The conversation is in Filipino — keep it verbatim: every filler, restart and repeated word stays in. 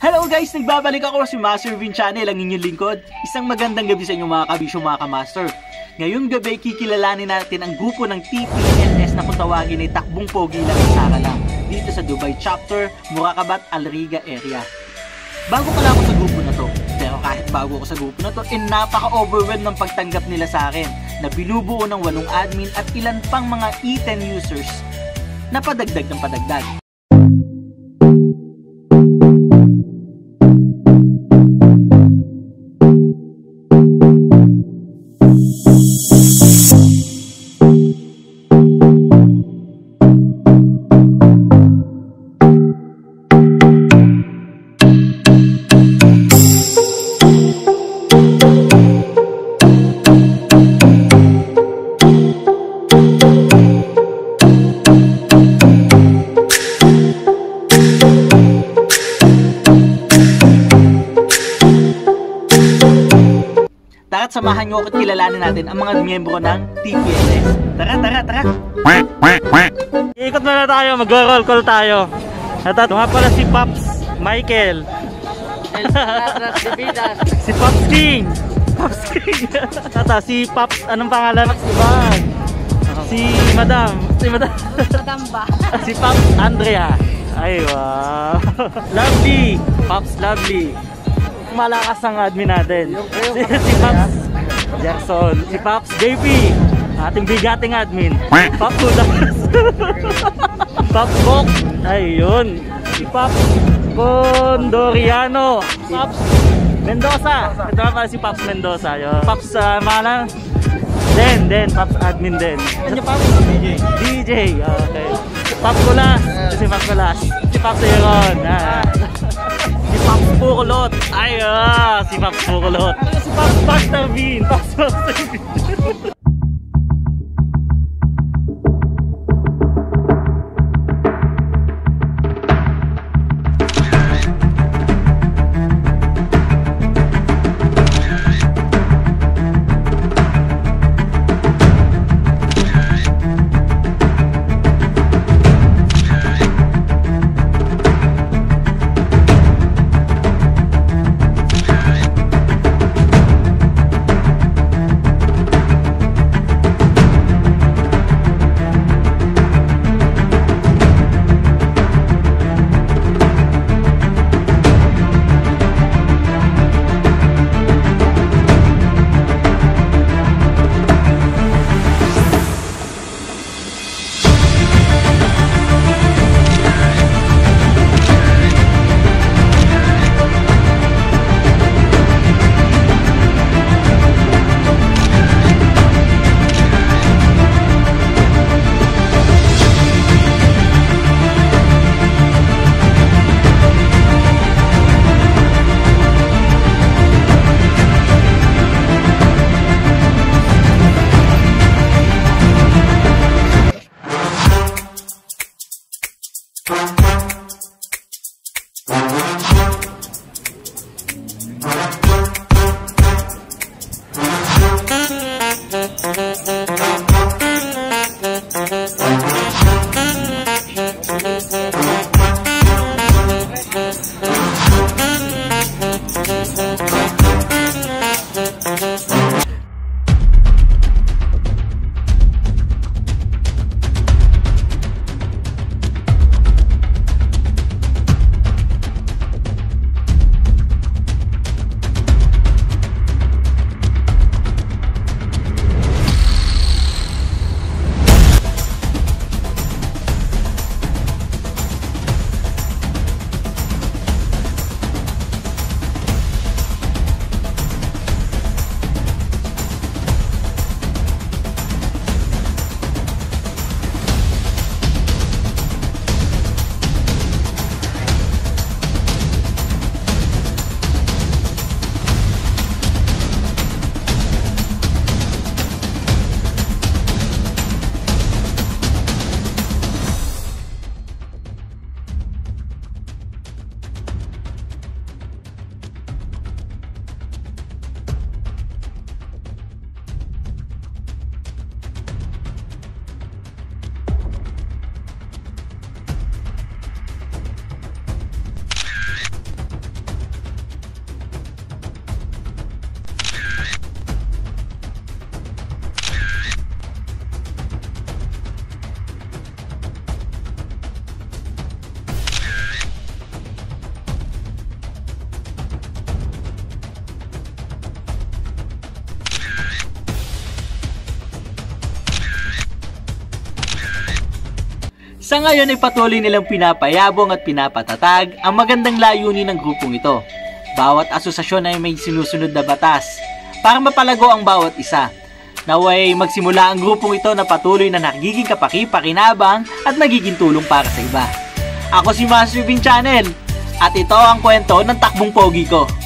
Hello guys! Nagbabalik ako si Mastervin Channel, ang inyong lingkod. Isang magandang gabi sa inyo mga kabisyo, mga kamaster. Ngayong gabi, kikilalanin natin ang grupo ng T P L S na kung tawagin ay Takbong Pogi lang sa Sakalam, dito sa Dubai Chapter, Murakabat, Alriga area. Bago pala ako sa grupo na to, pero kahit bago ako sa grupo na to, eh napaka-overwhelmed ng pagtanggap nila sa akin, na binubuo ng walong admin at ilan pang mga E ten users na padagdag ng padagdag. At samahan nyo ako at kilalanin natin ang mga miyembro ng T P L S. Tara, tara, tara! Ikot na na tayo, mag-roll call tayo. At ito nga pala si Pops Michael. Si Pops King. Pops King. Ito, si Pops, anong pangalan? Ibang. Si Madam. Si Madam. Madam ba? Si Pops Andrea. Ay, wow. Lovely. Pops Lovely. Malakas ang admin natin. Si, si Pops Jackson, si Pops J P, ating bigating admin. Pops Hudas. Pops Bok, ayun. Si Pops Condoriano. Pops Mendoza. Ito nga pala si Pops Mendoza. Yun. Pops uh, Malang. Den, Den, Pops admin din. Ano Pops? D J. D J, okay. Si Pops Kulas. Si Pops Kulas. Si Pops Aaron. Ah. Si Pops Pukulot. Ay, ah, si Pops Pukulot. Si Pops Mastervin. Pops Mastervin. Sa ngayon ay patuloy nilang pinapayabong at pinapatatag ang magandang layunin ng grupong ito. Bawat asosasyon ay may sinusunod na batas para mapalago ang bawat isa. Naway magsimula ang grupong ito na patuloy na nagiging kapaki-pakinabang at nagiging tulong para sa iba. Ako si Mastervin Channel at ito ang kwento ng Takbong Pogi ko.